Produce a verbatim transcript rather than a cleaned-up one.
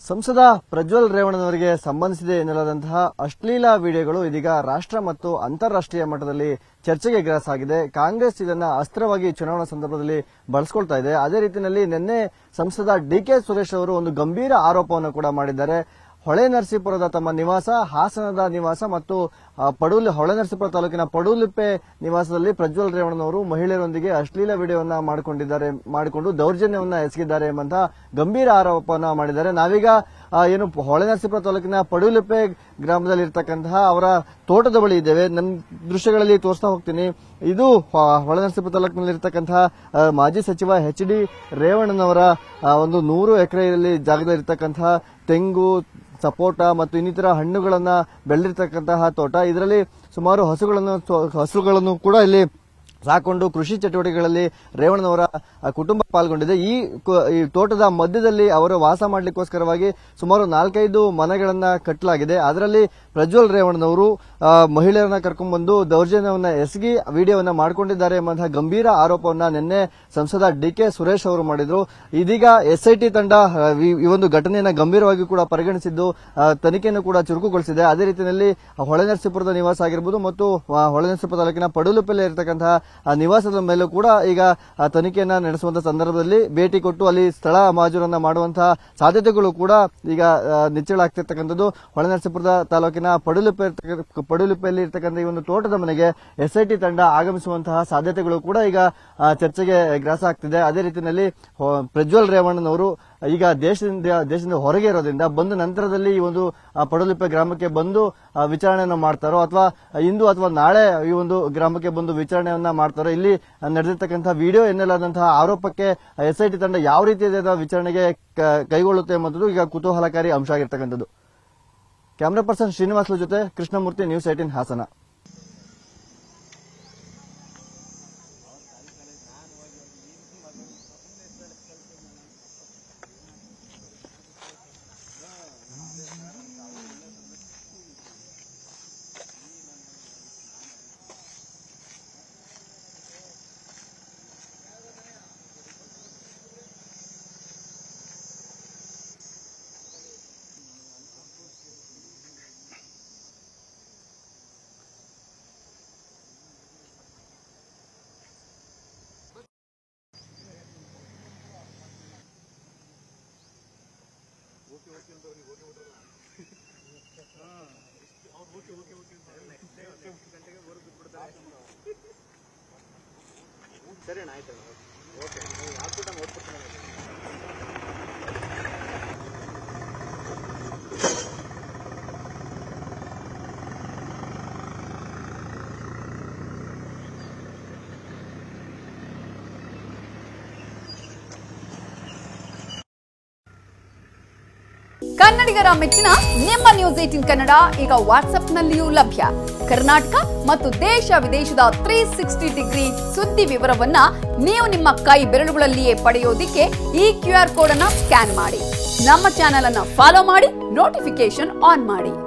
ಸಂಸದ ಪ್ರಜ್ವಲ್ ರೇವಣ್ಣನವರಿಗೆ ಸಂಬಂಧಿಸಿದೆ ಎನ್ನಲಾದಂತಹ ಅಶ್ಲೀಲ ವಿಡಿಯೋಗಳು ಇದೀಗ ರಾಷ್ಟ್ರ ಮತ್ತು ಅಂತಾರಾಷ್ಟ್ರೀಯ ಮಟ್ಟದಲ್ಲಿ ಚರ್ಚೆಗೆ ಗ್ರಾಸಾಗಿದೆ. ಕಾಂಗ್ರೆಸ್ ಇದನ್ನ ಅಸ್ತ್ರವಾಗಿ ಚುನಾವಣಾ ಸಂದರ್ಭದಲ್ಲಿ ಬಳಸಿಕೊಳ್ತಾ ಇದೆ. ಅದೇ ರೀತಿಯಲ್ಲಿ ನಿನ್ನೆ ಸಂಸದ ಡಿ ಕೆ ಸುರೇಶ್ ಅವರು ಒಂದು ಗಂಭೀರ ಆರೋಪವನ್ನು ಕೂಡ ಮಾಡಿದ್ದಾರೆ. ಹೊಳೆನರಸೀಪುರದ ತಮ್ಮ ನಿವಾಸ, ಹಾಸನದ ನಿವಾಸ ಮತ್ತು ಪಡೂಲ್ ಹೊಳೆನರಸೀಪುರ ತಾಲೂಕಿನ ಪಡೂಲಿಪ್ಪೆ ನಿವಾಸದಲ್ಲಿ ಪ್ರಜ್ವಲ್ ರೇವಣ್ಣನವರು ಮಹಿಳೆಯರೊಂದಿಗೆ ಅಶ್ಲೀಲ ವಿಡಿಯೋವನ್ನ ಮಾಡಿಕೊಂಡಿದ್ದಾರೆ ಮಾಡಿಕೊಂಡು ದೌರ್ಜನ್ಯವನ್ನ ಎಸಗಿದ್ದಾರೆ ಎಂಬಂತಹ ಗಂಭೀರ ಆರೋಪವನ್ನ ಮಾಡಿದ್ದಾರೆ. ನಾವೀಗ ಏನು ಹೊಳೆನರಸೀಪುರ ತಾಲೂಕಿನ ಪಡೂಲಿಪ್ಪೆ ಗ್ರಾಮದಲ್ಲಿ ಇರತಕ್ಕಂತಹ ಅವರ ತೋಟದ ಬಳಿ ಇದ್ದೇವೆ. ನನ್ನ ದೃಶ್ಯಗಳಲ್ಲಿ ತೋರಿಸ್ತಾ ಹೋಗ್ತೀನಿ. ಇದು ಹೊಳೆನರಸೀಪುರ ತಾಲೂಕಿನಲ್ಲಿ ಇರತಕ್ಕಂತಹ ಮಾಜಿ ಸಚಿವ ಎಚ್ ಡಿ ರೇವಣ್ಣನವರ ಒಂದು ನೂರು ಎಕರೆಯಲ್ಲಿ ಜಾಗದಲ್ಲಿ ಇರತಕ್ಕಂತಹ ತೆಂಗು, ಸಪೋಟ ಮತ್ತು ಇನ್ನಿತರ ಹಣ್ಣುಗಳನ್ನ ಬೆಳೆದಿರ್ತಕ್ಕಂತಹ ತೋಟ. ಇದರಲ್ಲಿ ಸುಮಾರು ಹಸುಗಳನ್ನು ಹಸುಗಳನ್ನು ಕೂಡ ಇಲ್ಲಿ ಸಾಕೊಂಡು ಕೃಷಿ ಚಟುವಟಿಕೆಗಳಲ್ಲಿ ರೇವಣ್ಣನವರ ಕುಟುಂಬ ಪಾಲ್ಗೊಂಡಿದೆ. ಈ ತೋಟದ ಮಧ್ಯದಲ್ಲಿ ಅವರು ವಾಸ ಮಾಡಲಿಕ್ಕೋಸ್ಕರವಾಗಿ ಸುಮಾರು ನಾಲ್ಕೈದು ಮನೆಗಳನ್ನ ಕಟ್ಟಲಾಗಿದೆ. ಅದರಲ್ಲಿ ಪ್ರಜ್ವಲ್ ರೇವಣ್ಣನವರು ಮಹಿಳೆಯರನ್ನ ಕರ್ಕೊಂಡ್ಬಂದು ದೌರ್ಜನ್ಯವನ್ನ ಎಸಗಿ ವಿಡಿಯೋವನ್ನ ಮಾಡಿಕೊಂಡಿದ್ದಾರೆ ಎಂಬಂತಹ ಗಂಭೀರ ಆರೋಪವನ್ನ ನಿನ್ನೆ ಸಂಸದ ಡಿ ಕೆ ಸುರೇಶ್ ಅವರು ಮಾಡಿದ್ರು. ಇದೀಗ ಎಸ್ಐಟಿ ತಂಡ ಈ ಒಂದು ಘಟನೆಯನ್ನ ಗಂಭೀರವಾಗಿ ಕೂಡ ಪರಿಗಣಿಸಿದ್ದು ತನಿಖೆಯನ್ನು ಕೂಡ ಚುರುಕುಗೊಳಿಸಿದೆ. ಅದೇ ರೀತಿಯಲ್ಲಿ ಹೊಳೆನರಸೀಪುರದ ನಿವಾಸ ಆಗಿರಬಹುದು ಮತ್ತು ಹೊಳೆನರಸೀಪುರ ತಾಲೂಕಿನ ಪಡೂಲುಪಲ್ಲಿ ಇರತಕ್ಕಂತಹ ನಿವಾಸದ ಮೇಲೂ ಕೂಡ ಈಗ ತನಿಖೆಯನ್ನ ನಡೆಸುವಂತಹ ಸಂದರ್ಭದಲ್ಲಿ ಭೇಟಿ ಕೊಟ್ಟು ಅಲ್ಲಿ ಸ್ಥಳ ಮಾಜೂರನ್ನ ಮಾಡುವಂತಹ ಸಾಧ್ಯತೆಗಳು ಕೂಡ ಈಗ ನಿಚ್ಚಳ ಆಗ್ತಿರ್ತಕ್ಕಂಥದ್ದು. ಹೊಳೆನರಸೀಪುರದ ತಾಲೂಕಿನ ಪಡೂಲಿಪ್ಪೆ ಪಡೂಲಿಪ್ಪೆಯಲ್ಲಿ ಇರತಕ್ಕಂಥ ಈ ಒಂದು ತೋಟದ ಮನೆಗೆ ಎಸ್ಐಟಿ ತಂಡ ಆಗಮಿಸುವಂತಹ ಸಾಧ್ಯತೆಗಳು ಕೂಡ ಈಗ ಚರ್ಚೆಗೆ ಗ್ರಾಸ ಆಗ್ತಿದೆ. ಅದೇ ರೀತಿಯಲ್ಲಿ ಪ್ರಜ್ವಲ್ ರೇವಣ್ಣನವರು ಈಗ ದೇಶದಿಂದ ದೇಶದಿಂದ ಹೊರಗೆ ಇರೋದ್ರಿಂದ ಬಂದ ನಂತರದಲ್ಲಿ ಈ ಒಂದು ಪಡೂಲಿಪ್ಪೆ ಗ್ರಾಮಕ್ಕೆ ಬಂದು ವಿಚಾರಣೆಯನ್ನು ಮಾಡ್ತಾರೋ ಅಥವಾ ಇಂದು ಅಥವಾ ನಾಳೆ ಈ ಒಂದು ಗ್ರಾಮಕ್ಕೆ ಬಂದು ವಿಚಾರಣೆಯನ್ನ ಮಾಡ್ತಾರೋ, ಇಲ್ಲಿ ನಡೆದಿರ್ತಕ್ಕಂತಹ ವಿಡಿಯೋ ಎನ್ನಲಾದಂತಹ ಆರೋಪಕ್ಕೆ ಎಸ್ಐಟಿ ತಂಡ ಯಾವ ರೀತಿಯಾದ ವಿಚಾರಣೆಗೆ ಕೈಗೊಳ್ಳುತ್ತೆ ಎಂಬುದು ಈಗ ಕುತೂಹಲಕಾರಿ ಅಂಶ ಆಗಿರ್ತಕ್ಕಂಥದ್ದು. ಕ್ಯಾಮರಾ ಪರ್ಸನ್ ಶ್ರೀನಿವಾಸ್ಲ ಜೊತೆ ಕೃಷ್ಣಮೂರ್ತಿ, ನ್ಯೂಸ್ ಏಟೀನ್ ಹಾಸನ. ಸರಿ ಅಣ್ಣ, ಆಯ್ತು ಓಕೆ. ಹಾಕ್ಬಿಟ್ಟು ನಾನು ಓದ್ಬಿಡ್ತೀನಿ. ಕನ್ನಡಿಗರ ಮೆಚ್ಚಿನ ನಿಮ್ಮ ನ್ಯೂಸ್ ಏಟೀನ್ ಕನ್ನಡ ಈಗ ವಾಟ್ಸ್ಆಪ್ನಲ್ಲಿಯೂ ಲಭ್ಯ. ಕರ್ನಾಟಕ ಮತ್ತು ದೇಶ ವಿದೇಶದ ತ್ರೀ ಸಿಕ್ಸ್ಟಿ ಡಿಗ್ರಿ ಸುದ್ದಿ ವಿವರವನ್ನ ನೀವು ನಿಮ್ಮ ಕೈ ಬೆರಳುಗಳಲ್ಲಿಯೇ ಪಡೆಯೋದಿಕ್ಕೆ ಈ ಕ್ಯೂ ಆರ್ ಕೋಡ್ ಅನ್ನ ಸ್ಕ್ಯಾನ್ ಮಾಡಿ. ನಮ್ಮ ಚಾನೆಲ್ ಅನ್ನ ಫಾಲೋ ಮಾಡಿ, ನೋಟಿಫಿಕೇಶನ್ ಆನ್ ಮಾಡಿ.